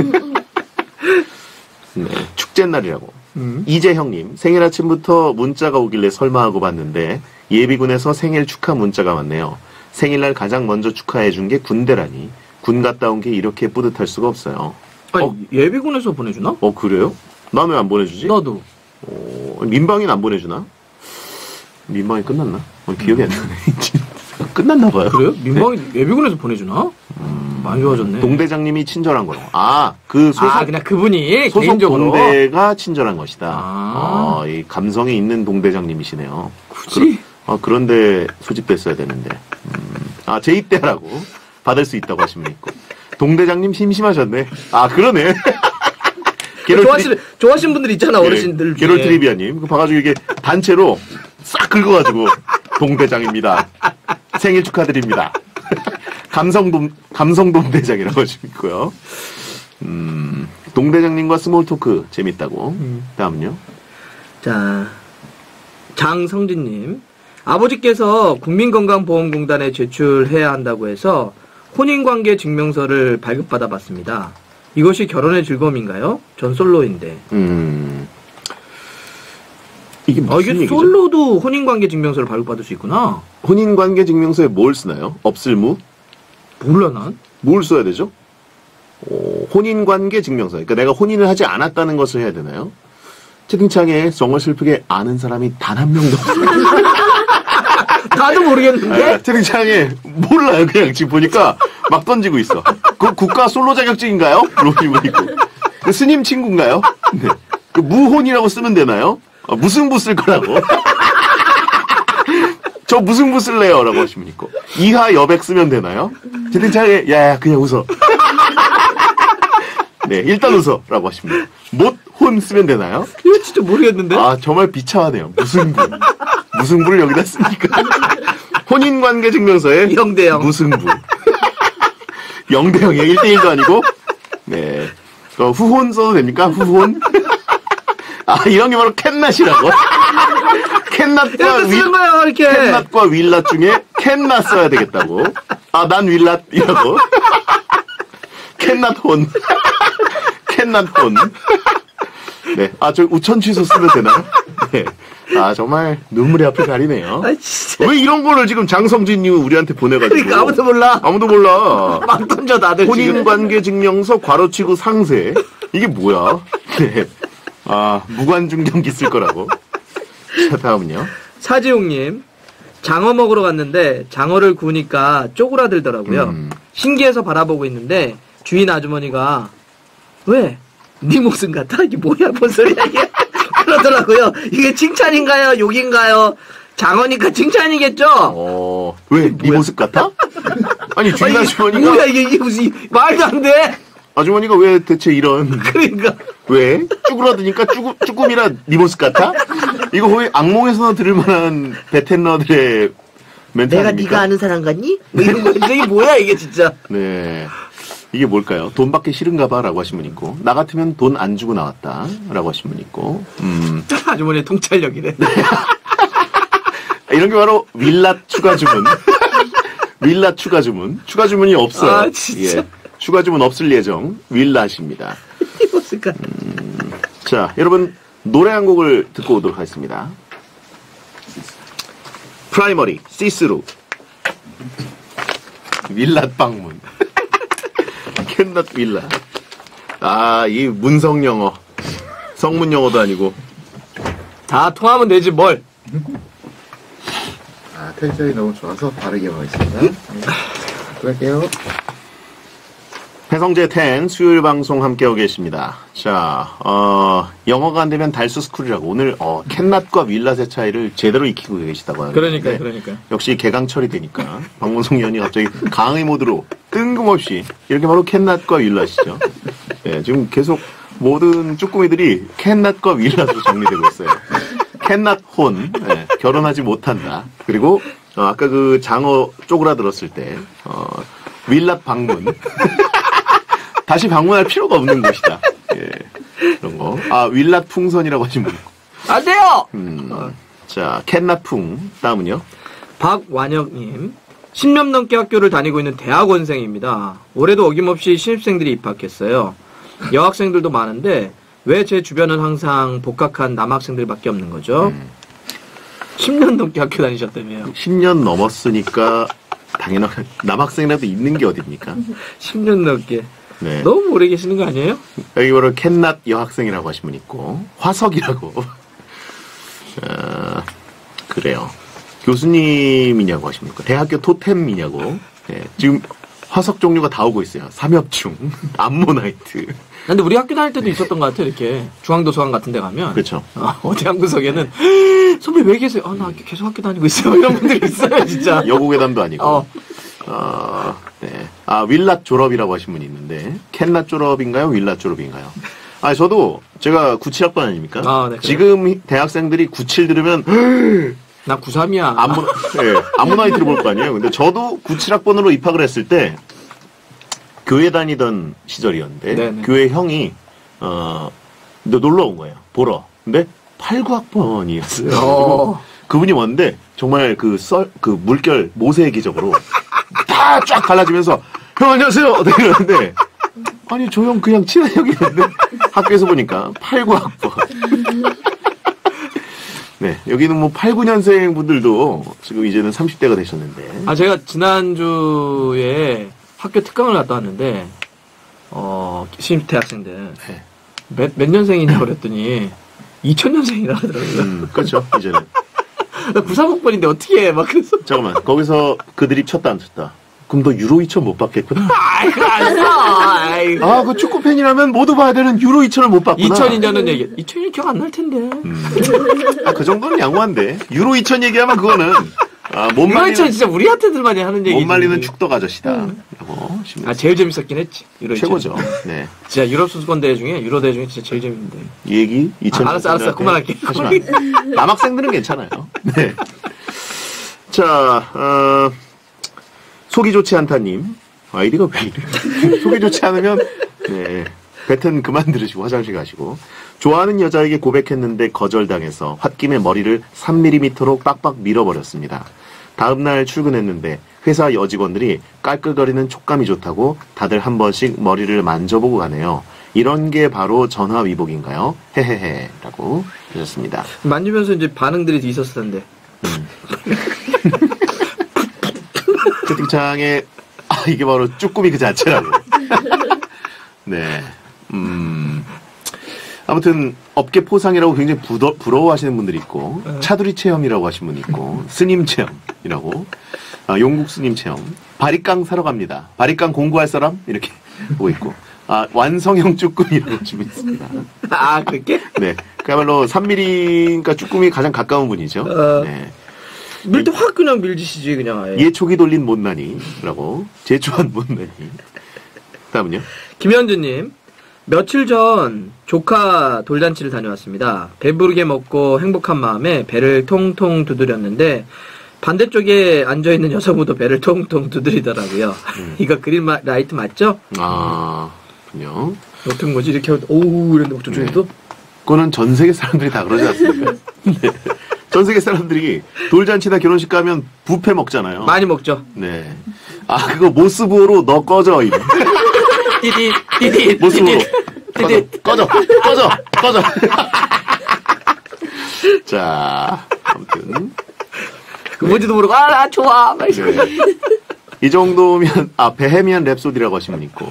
네 축제 날이라고. 이재형님 생일 아침부터 문자가 오길래 설마 하고 봤는데 예비군에서 생일 축하 문자가 왔네요. 생일날 가장 먼저 축하해준 게 군대라니 군 갔다 온 게 이렇게 뿌듯할 수가 없어요. 아니 예비군에서 보내주나? 그래요? 난 왜 안 보내주지? 나도. 민방위는 안 보내주나? 민방위 끝났나? 기억이 안 나네. 끝났나 봐요. 그래요? 민방위 예비군에서 보내주나? 많이 좋아졌네. 동대장님이 친절한 거로. 그냥 그분이 소속 개인적으로. 동대가 친절한 것이다. 아. 이 감성이 있는 동대장님이시네요. 굳이? 그런데 소집됐어야 되는데. 재입대하라고 받을 수 있다고 하신 분 있고. 동대장님 심심하셨네. 그러네. 좋아하시는 분들 있잖아, 어르신들. 게롤 트리비아님. 봐가지고 이게 단체로 싹 긁어가지고 동대장입니다. 생일 축하드립니다. 감성돔대장이라고 하시고 있고요. 동대장님과 스몰 토크 재밌다고. 다음은요. 자, 장성진님. 아버지께서 국민건강보험공단에 제출해야 한다고 해서 혼인관계 증명서를 발급받아 봤습니다. 이것이 결혼의 즐거움인가요? 전 솔로인데. 이게 무슨 이게 얘기죠? 솔로도 혼인관계 증명서를 발급받을 수 있구나. 혼인관계 증명서에 뭘 쓰나요? 없을무? 몰라, 난. 뭘 써야 되죠? 혼인관계 증명서. 그러니까 내가 혼인을 하지 않았다는 것을 해야 되나요? 채팅창에 정말 슬프게 아는 사람이 단 한 명도 없어요. 나도 모르겠는데? 채팅창에 몰라요. 그냥 지금 보니까 막 던지고 있어. 그 국가 솔로 자격증인가요? 물어보는 분 있고. 그 스님 친구인가요? 네. 그 무혼이라고 쓰면 되나요? 무승부 쓸 거라고. 저 무승부 쓸래요? 라고 하시면 분 있고. 이하 여백 쓰면 되나요? 채팅창에 야 그냥 웃어. 네, 일단 웃어. 라고 하십니다. 못혼 쓰면 되나요? 이거 진짜 모르겠는데? 정말 비참하네요. 무승부를 여기다 쓰니까. 혼인관계 증명서에 0대0. 무승부. 0대0이에요. 1대1도 아니고. 네. 후혼 써도 됩니까? 후혼? 이런 게 바로 캔낫이라고. 캔낫과 윌랏 중에 캔낫 써야 되겠다고. 난 윌랏이라고. 캔낫혼. 캔낫혼. 네. 저 우천 취소 쓰면 되나요? 네. 정말 눈물이 앞을 가리네요. 진짜. 왜 이런 거를 지금 장성진이 우리한테 보내가지고. 그러니까 아무도 몰라. 아무도 몰라. 막 던져, 다들. 혼인관계 증명서 괄호치고 상세. 이게 뭐야? 네. 무관중경기 쓸 거라고. 자, 다음은요. 사지용님. 장어 먹으러 갔는데 장어를 구우니까 쪼그라들더라고요. 신기해서 바라보고 있는데 주인 아주머니가 왜? 네 목숨 같아? 이게 뭐야? 뭔 소리야 이게? 그러더라고요. 이게 칭찬인가요? 욕인가요? 장어니까 칭찬이겠죠? 왜? 네 모습 같아? 아니 주인 아주머니가 뭐야 이게 무슨 말도 안 돼? 아주머니가 왜 대체 이런 그러니까 왜? 쭈그러드니까 쭈꾸미라 네 모습 같아? 이거 거의 악몽에서나 들을 만한 베테너들의 멘트 내가 아닙니까? 네가 아는 사람 같니? 뭐 이런 거. 이게 뭐야 이게 진짜. 네. 이게 뭘까요? 돈 받기 싫은가 봐 라고 하신 분 있고, 나 같으면 돈 안 주고 나왔다 라고 하신 분 있고, 아주머니의 통찰력이네. 이런 게 바로 윌라 추가 주문. 윌라 추가 주문. 추가 주문이 없어요. 아, 진짜. 예. 추가 주문 없을 예정. 윌라십니다. 무엇일까? 자, 여러분, 노래 한 곡을 듣고 오도록 하겠습니다. 프라이머리, 시스루. 윌라 방문. 캔낫 윌라. 아, 이 문성 영어. 성문 영어도 아니고. 다 통하면 되지 뭘. 아, 텐션이 너무 좋아서 바르게 하겠습니다. 네. 할게요. 배성재 10 수요일 방송 함께하고 계십니다. 자, 영어가 안 되면 달수 스쿨이라고 오늘 캔낫과 윌랏의 차이를 제대로 익히고 계시다고 하는데 그러니까요. 역시 개강철이 되니까 박문성 의원이 갑자기 강의 모드로 뜬금없이 이렇게 바로 캔낫과 윌랏이죠. 네, 지금 계속 모든 쭈꾸미들이 캔낫과 윌랏으로 정리되고 있어요. 캔낫 혼, 네, 결혼하지 못한다. 그리고 아까 그 장어 쪼그라들었을 때 윌랏 방문. 다시 방문할 필요가 없는 곳이다. 예. 그런 거. 아, 윌랏 풍선이라고 하신 분 있고. 안 돼요! 자, 캔나풍. 다음은요? 박완혁님. 10년 넘게 학교를 다니고 있는 대학원생입니다. 올해도 어김없이 신입생들이 입학했어요. 여학생들도 많은데 왜 제 주변은 항상 복학한 남학생들밖에 없는 거죠? 10년 넘게 학교 다니셨다며요. 10년 넘었으니까 당연하게 남학생이라도 있는 게 어딥니까? 10년 넘게. 네. 너무 오래 계시는 거 아니에요? 여기 바로 캔낫 여학생이라고 하신 분 있고 화석이라고. 그래요. 교수님이냐고 하십니까? 대학교 토템이냐고. 네, 지금 화석 종류가 다 오고 있어요. 삼엽충, 암모나이트. 근데 우리 학교 다닐 때도 있었던 것 같아. 이렇게 중앙도서관 같은 데 가면 그렇죠. 어디 한 구석에는 선배 왜 계세요? 나 계속 학교 다니고 있어요. 이런 분들이 있어요. 진짜. 여고괴담도 아니고. 네. 아, 윌랏 졸업이라고 하신 분이 있는데 캔낫 졸업인가요? 윌랏 졸업인가요? 아, 저도 제가 97학번 아닙니까? 아, 네, 지금 대학생들이 97 들으면 나 93이야. 암모나이트를 볼 거 아니에요. 근데 저도 97학번으로 입학을 했을 때 교회 다니던 시절이었는데 네네. 교회 형이 놀러 온 거예요. 보러. 근데 8, 9학번이었어요. 그분이 왔는데 정말 그 물결 모세의 기적으로 다 쫙 갈라지면서 형 안녕하세요. 이러는데 아니 저 형 그냥 친한 형이었는데 학교에서 보니까 8, 9학번. 네, 여기는 뭐 8, 9년생 분들도 지금 이제는 30대가 되셨는데. 아, 제가 지난주에 학교 특강을 갔다 왔는데, 신입 대학생들. 네. 몇 년생이냐고 그랬더니, 2000년생이라 하더라고요. 그렇죠, 이제는. 나 93학번인데 어떻게 해, 막 그래서. 잠깐만, 거기서 그 드립 쳤다 안 쳤다. 그럼 너 유로 2000 못 받겠구나. 아이고, 안 써! 아이고. 아, 그 축구팬이라면 모두 봐야 되는 유로 2000을 못 받구나. 2002년은 얘기, 2002년 기억 안 날 텐데. 아, 그 정도는 양호한데. 유로 2000 얘기하면 그거는, 못 유로 말리는, 2000 진짜 우리한테들만이 하는 얘기지. 못 말리는 축덕 아저씨다. 라고. 아, 제일 재밌었긴 했지. 유로 2000. 최고죠. 네. 진짜 유럽 수도권 대회 중에, 유로 대회 중에 진짜 제일 재밌는데. 이 얘기 2000. 알았어. 그만할게. 하지 마. 남학생들은 괜찮아요. 네. 자, 속이 좋지 않다님. 아이디가 왜 이래? 속이 좋지 않으면, 네. 배튼 그만 들으시고 화장실 가시고. 좋아하는 여자에게 고백했는데 거절당해서 홧김에 머리를 3mm로 빡빡 밀어버렸습니다. 다음날 출근했는데 회사 여직원들이 깔끌거리는 촉감이 좋다고 다들 한 번씩 머리를 만져보고 가네요. 이런 게 바로 전화위복인가요? 헤헤헤. 라고 하셨습니다. 만지면서 이제 반응들이 있었을 텐데. 채팅창에 이게 바로 쭈꾸미 그 자체라고. 네. 아무튼 업계 포상이라고 굉장히 부러워하시는 분들이 있고 차두리 체험이라고 하신 분이 있고 스님 체험이라고 용국 스님 체험 바리깡 사러 갑니다. 바리깡 공구할 사람 이렇게 보고 있고 완성형 쭈꾸미라고 지금 있습니다. 아, 그렇게? 네. 그야말로 3mm니까 쭈꾸미 가장 가까운 분이죠. 네. 밀 때 확 그냥 밀지시지 그냥 아예. 예초기 돌린 못난이라고 제초한 못난이. 다음은요? 김현주님, 며칠 전 조카 돌잔치를 다녀왔습니다. 배부르게 먹고 행복한 마음에 배를 통통 두드렸는데 반대쪽에 앉아있는 여성분도 배를 통통 두드리더라고요. 이거 그린 라이트 맞죠? 아, 그렇군요. 어떤 거지? 이렇게 하고 오우 이랬는데 저쪽에도? 그거는 전 세계 사람들이 다 그러지 않습니까? 네. 전 세계 사람들이 돌잔치나 결혼식 가면 뷔페 먹잖아요. 많이 먹죠. 네. 아, 그거 모스부호로 너 꺼져. 이거. 띠디 모스부호로. 꺼져. 자, 아무튼. 뭔지도 모르고 좋아 막 이러고. 네. 이 정도면 베헤미안 랩소디라고 하신 분 있고.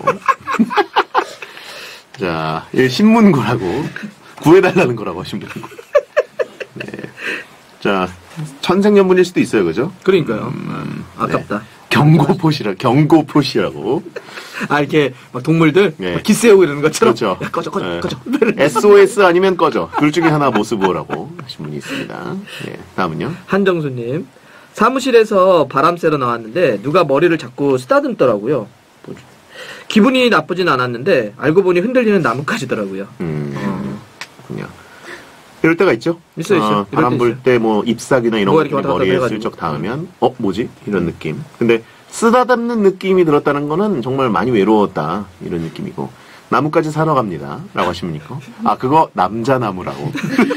자, 신문고라고 구해달라는 거라고 하신 분 있고. 네. 자, 천생연분일 수도 있어요, 그죠? 그러니까요. 아깝다. 네. 경고표시라고. 이렇게 막 동물들 네. 막 기세우고 이러는 것처럼. 그렇죠. 야, 꺼져. SOS 아니면 꺼져. 둘 중에 하나 모스부호라고 하신 분이 있습니다. 네. 다음은요? 한정수님. 사무실에서 바람 쐬러 나왔는데 누가 머리를 자꾸 쓰다듬더라고요. 뭐죠? 기분이 나쁘진 않았는데 알고 보니 흔들리는 나뭇가지더라고요. 그렇군요. 이럴 때가 있죠? 있어요. 바람 불 때 뭐 잎사귀나 이런 뭐가 것들이 이렇게 왔다 갔다 머리에 해가지고. 슬쩍 닿으면 뭐지? 이런 느낌. 근데 쓰다듬는 느낌이 들었다는 거는 정말 많이 외로웠다 이런 느낌이고 나무까지 사러 갑니다 라고 하시면 있고 그거 남자나무라고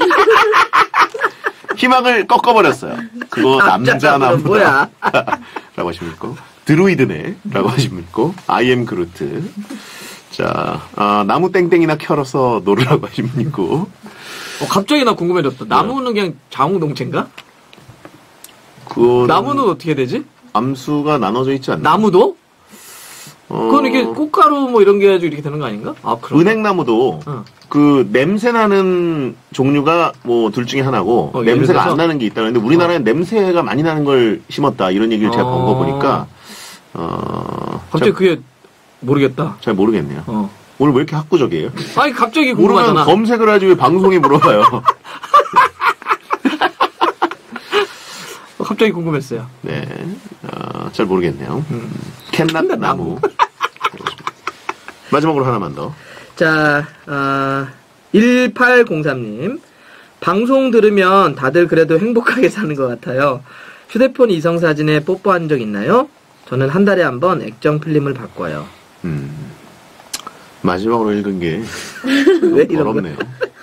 희망을 꺾어버렸어요. 그거 남자나무다 뭐야? 라고 하시면 있고 드루이드네 라고 하시면 있고 I am 그루트. 자, 나무 땡땡이나 켜서 놀으라고 하시면 있고 갑자기 나 궁금해졌다. 나무는 그냥 자웅동체인가? 그거는 나무는 어떻게 되지? 암수가 나눠져 있지 않나? 나무도? 그건 이게 꽃가루 뭐 이런 게 해가지고 이렇게 되는 거 아닌가? 그럼. 은행나무도 그 냄새 나는 종류가 뭐 둘 중에 하나고 예를 냄새가 들어서? 안 나는 게 있다는데 우리나라엔 냄새가 많이 나는 걸 심었다 이런 얘기를 제가 본 거 보니까 갑자기 그게 모르겠다. 잘 모르겠네요. 오늘 왜 이렇게 학구적이에요? 갑자기 모르면 궁금하잖아. 검색을 하지 왜 방송에 물어봐요? 갑자기 궁금했어요. 네, 잘 모르겠네요. 캔낫 나무. 마지막으로 하나만 더. 자, 1803님. 방송 들으면 다들 그래도 행복하게 사는 것 같아요. 휴대폰 이성사진에 뽀뽀한 적 있나요? 저는 한 달에 한 번 액정 필름을 바꿔요. 마지막으로 읽은 게 왜 이런 거? 어렵네요.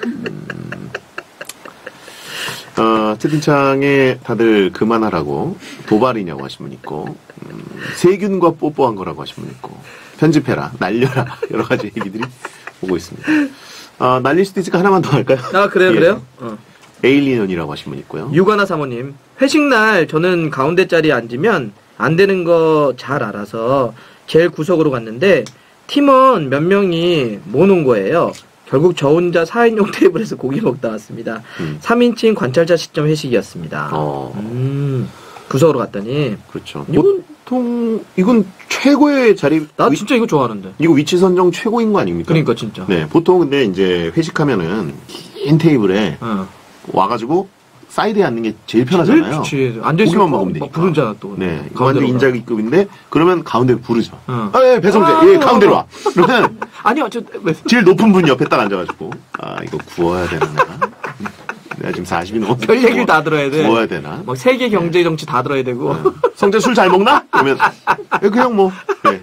채팅창에 다들 그만하라고 도발이냐고 하신 분 있고 세균과 뽀뽀한 거라고 하신 분 있고 편집해라 날려라 여러 가지 얘기들이 오고 있습니다. 날릴 수도 있으니까 하나만 더 할까요? 그래요? 에일리언이라고 하신 분 있고요. 유관아 사모님. 회식날 저는 가운데 자리에 앉으면 안 되는 거 잘 알아서 제일 구석으로 갔는데 팀원 몇 명이 모는 거예요. 결국 저 혼자 4인용 테이블에서 고기 먹다 왔습니다. 3인칭 관찰자 시점 회식이었습니다. 구석으로 갔더니 그렇죠. 이건 이건 최고의 자리. 나 진짜 이거 좋아하는데. 이거 위치 선정 최고인 거 아닙니까? 그러니까 진짜. 네, 보통 근데 이제 회식하면은 긴 테이블에 와가지고 사이드에 앉는 게 제일 편하잖아요. 제일 좋지. 앉아있으면 고기만 먹으면 되니까. 부르잖아 또. 네, 이거 완전 인자기급인데 그러면 가운데 부르죠. 예, 배성재, 가운데로 와. 그러면 아니요, 제일 높은 분 옆에 딱 앉아가지고 이거 구워야 되나? 내가 지금 40이 넘었어. 별 얘기를 다 들어야 돼. 구워야 되나? 막 세계 경제 정치 다 들어야 되고. 성재 술 잘 먹나? 그러면 그냥 뭐. 네.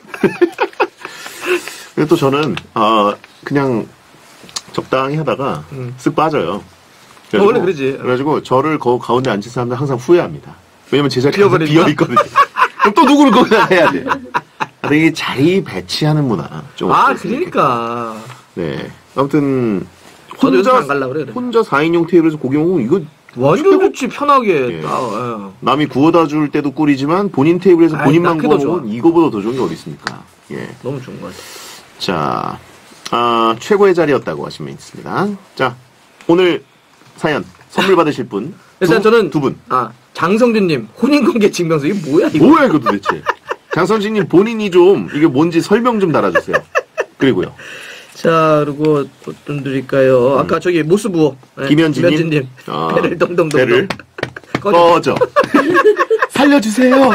근데 또 저는 그냥 적당히 하다가 쓱 빠져요. 원래 그러지. 그래가지고 저를 가운데 앉힌 사람들 항상 후회합니다. 왜냐면 제 자리가 비어버리니까? 비어있거든요. 그럼 또 누구를 거기다 해야 돼. 근데 이 자리 배치하는 문화. 좀 그러니까. 네. 아무튼 저도 연습 안 가려고 그래. 혼자 4인용 테이블에서 고기 먹으면 이거 완전 좋지, 편하게. 예. 딱, 남이 구워다 줄 때도 꿀이지만 본인 테이블에서 본인만 그게 구워 더 좋아. 먹으면 이거보다 더 좋은 게 어디 있습니까? 예. 너무 좋은 것 같아. 자, 최고의 자리였다고 하시면 있습니다. 자, 오늘 사연 선물 받으실 분. 일단 저는 두 분. 장성준님 혼인관계 증명서 이게 뭐야 이거? 뭐야 이거 도대체? 장성진님 본인이 좀 이게 뭔지 설명 좀 달아주세요. 그리고요. 자, 그리고 어떤 드릴까요? 아까 저기 모스부호. 네, 김현진님. 배를 동동동동. 배를 꺼져. 살려주세요.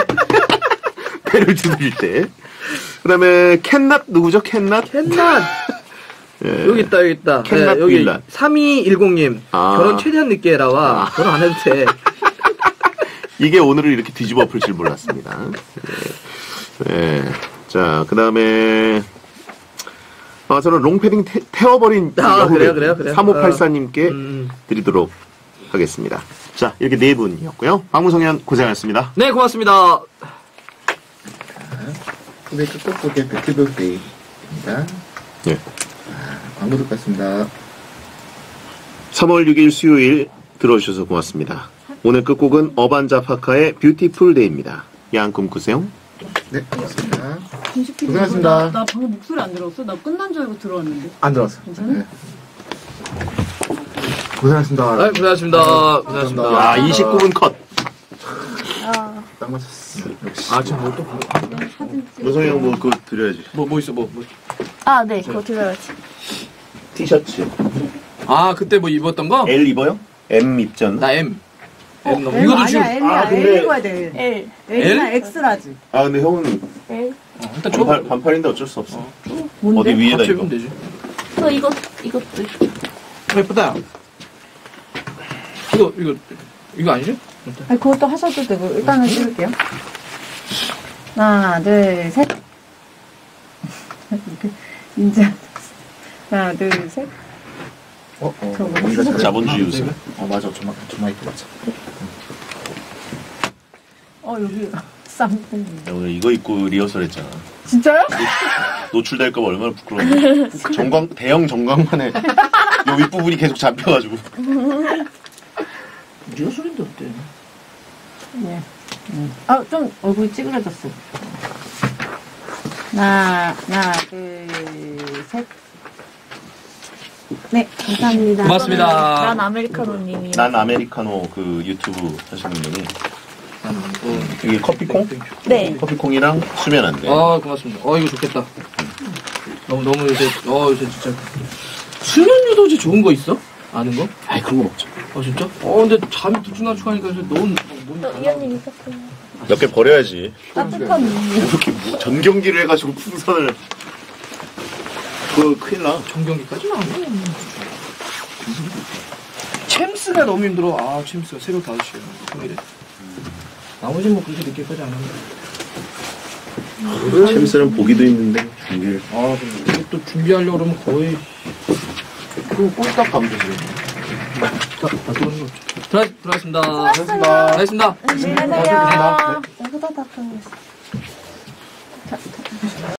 배를 두드릴 때. 그 다음에 캔낫 누구죠? 캔낫? 예. 여기 있다. 캔맛 여기 빌라. 3210님. 아. 결혼 최대한 늦게 해라와. 결혼 안 해도 돼. 이게 오늘을 이렇게 뒤집어 엎을 줄 몰랐습니다. 예. 예. 자, 그 다음에, 저는 롱패딩 태워버린 그래요. 3584님께 드리도록 하겠습니다. 자, 이렇게 네 분이었고요. 박무성현 고생하셨습니다. 네, 고맙습니다. 후배 끝곡곡의 배틀브데이입니다. 예. 광고 듣고 왔습니다. 3월 6일 수요일 들어주셔서 고맙습니다. 오늘 끝곡은 어반자파카의 뷰티풀 데이입니다. 야한 꿈 꾸세요. 네, 고맙습니다. 김식P 고생하셨습니다. 나 방금 목소리 안 들었어? 나 끝난 줄 알고 들어왔는데. 안 들어왔어. 괜찮아? 네. 고생하셨습니다. 네, 고생하셨습니다. 고생하셨습니다. 아, 29분 컷. 딱 맞췄어. 역시. 아, 지금 뭐 또. 무성이 형 뭐 그거 드려야지. 뭐 있어, 뭐. 아, 네, 그거 드려야지. 티셔츠. 아, 그때 뭐 입었던 거? L 입어요? M 입지 않나? 나 M. M 너무. 이것도 지금. L이야. 근데- L 입어야 돼. L. L이나 X라지. 아, 근데 형은 L. 일단 줘. 반팔인데 어쩔 수 없어. 뭔데? 어디 위에다 같이 입어. 입으면 되지. 저 이것도. 예쁘다. 이거 아니지? 아니, 그것도 하셔도 되고, 일단은 찍을게요. 하나, 둘, 셋. 인자. 하나, 둘, 셋. 저거 우리가 잘했구나. 자본주의 우승. 맞아. 저만 입고 맞아. 여기 쌍둥이. 야, 오늘 이거 입고 리허설 했잖아. 진짜요? 노출될까봐 얼마나 부끄러운데. 대형 정광만에 요 윗부분이 계속 잡혀가지고. 리허설인데 어때? 네. 좀 얼굴이 찌그러졌어. 하나, 둘, 셋. 네, 감사합니다. 고맙습니다. 난 아메리카노님이. 난 아메리카노 그 유튜브 하시는 분이 이게 커피콩? 네. 커피콩이랑 수면 안 돼. 아, 고맙습니다. 이거 좋겠다. 너무 요새 진짜. 수면 유도제 좋은 거 있어? 아는 거? 아이 그런 거 먹자. 진짜? 근데 잠이 들쭉날쭉하니까 너무 이현님 있었어요. 몇 개 버려야지. 따뜻한 물. 이렇게 전 경기를 해가지고 풍선을 그거 큰일 나. 정경기까지는 안 돼. 챔스가 너무 힘들어. 챔스가 새벽 5시에. 평일에. 나머지는 뭐 그렇게 늦게까지 안 한다. 챔스는 보기도 힘든데 경기를. 근데 이것도 준비하려고 그러면 거의. 그거 꼴딱 가면 되지. 다 들어오는 거 없죠. 들어가겠습니다. 고맙습니다. 알겠습니다. 안녕히 가세요. 후다닥 하고 있어.